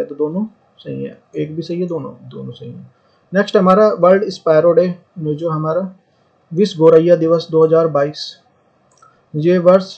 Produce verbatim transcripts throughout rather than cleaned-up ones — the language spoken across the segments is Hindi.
तो दोनों सही है, एक भी सही है, दोनों दोनों सही है। नेक्स्ट हमारा वर्ल्ड स्पैरो डे, जो हमारा विश्व गौरैया दिवस दो हज़ार बाईस। ये वर्ष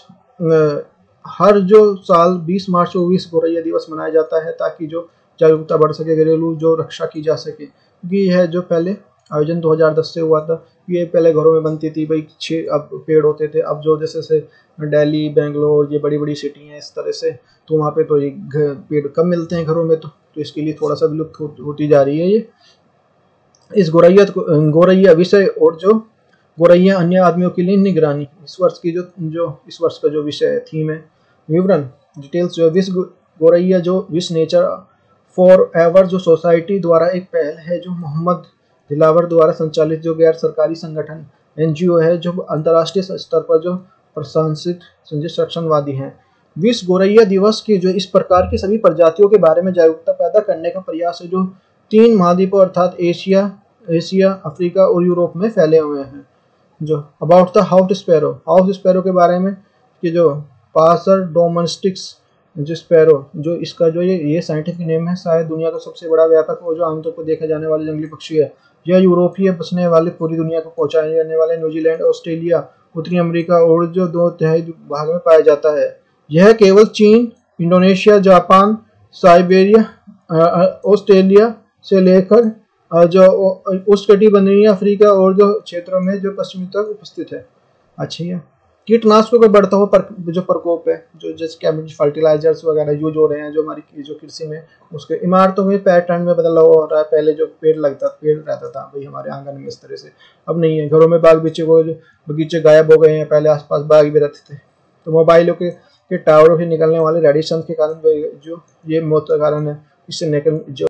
हर जो साल बीस मार्च को विश्व गौरैया दिवस मनाया जाता है ताकि जो जागरूकता बढ़ सके, घरेलू जो रक्षा की जा सके, क्योंकि यह जो पहले आयोजन दो हज़ार दस से हुआ था। ये पहले घरों में बनती थी भाई, छः अब पेड़ होते थे, अब जो जैसे से दिल्ली, बेंगलोर, ये बड़ी बड़ी सिटी हैं इस तरह से, तो वहाँ पे तो ये पेड़ कम मिलते हैं घरों में, तो, तो इसके लिए थोड़ा सा विलुप्त हो, होती जा रही है ये। इस गौरैया गौरैया विषय और जो गौरैया अन्य आदमियों के लिए निगरानी, इस वर्ष की जो जो इस वर्ष का जो विषय थीम है, विवरण डिटेल्स जो विश्व गौरैया जो विश्व नेचर फॉर एवर जो सोसाइटी द्वारा एक पहल है, जो मोहम्मद दिलावर द्वारा संचालित जो गैर सरकारी संगठन एनजीओ है, जो अंतर्राष्ट्रीय स्तर पर जो प्रशंसित संरक्षणवादी हैं। विश्व गौरैया दिवस की जो इस प्रकार की सभी प्रजातियों के बारे में जागरूकता पैदा करने का प्रयास है, जो तीन महाद्वीपों अर्थात एशिया एशिया अफ्रीका और यूरोप में फैले हुए हैं। जो about the house sparrow, house sparrow के बारे में कि जो पासर डोमेस्टिक्स जो स्पैरो, जो इसका जो ये ये साइंटिफिक नेम है, शायद दुनिया का सबसे बड़ा व्यापक और जो आमतौर पर देखा जाने वाला जंगली पक्षी है। यह यूरोपीय बसने वाले पूरी दुनिया को पहुंचाए जाने वाले न्यूजीलैंड, ऑस्ट्रेलिया, उत्तरी अमेरिका और जो दो तिहाई भाग में पाया जाता है। यह केवल चीन, इंडोनेशिया, जापान, साइबेरिया, ऑस्ट्रेलिया से लेकर जो उष्णकटिबंधीय अफ्रीका और जो क्षेत्रों में जो पश्चिमी तक उपस्थित है। अच्छा, ये कीटनाशकों का बढ़ता हुआ पर, जो प्रकोप है, जो जैसे केमिकल फर्टिलाइजर्स वगैरह यूज हो रहे हैं जो हमारी जो कृषि में, उसके इमारतों में पैटर्न में बदलाव हो रहा है। पहले जो पेड़ लगता पेड़ रहता था भाई हमारे आंगन में, इस तरह से अब नहीं है। घरों में बाग बगीचे को बगीचे गायब हो गए हैं, पहले आसपास बाग भी रहते थे। तो मोबाइलों के, के टावरों से निकलने वाले रेडिएशन के कारण जो ये मौत का कारण है, इससे निकल जो